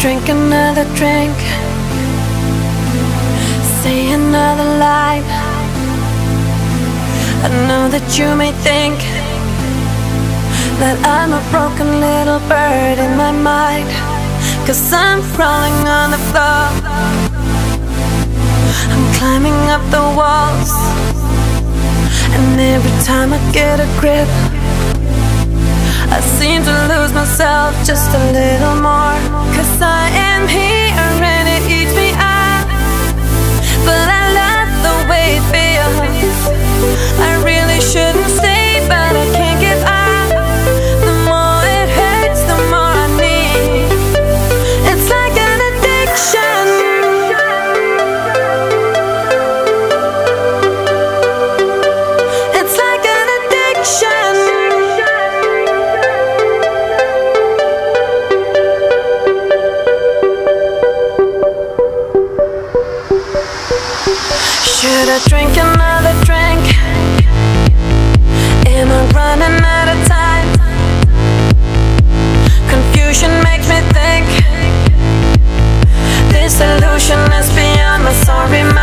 drink another drink, say another line. I know that you may think that I'm a broken little bird in my mind, 'cause I'm crawling on the floor, I'm climbing up the walls, and every time I get a grip, I seem to lose myself just a little more. 'Cause I am here and it eats me up, but I love the way it feels. I really shouldn't stay, but I can't give up. The more it hurts, the more I need. It's like an addiction. It's like an addiction. Should I drink another drink? Am I running out of time? Confusion makes me think this illusion is beyond my sorry mind.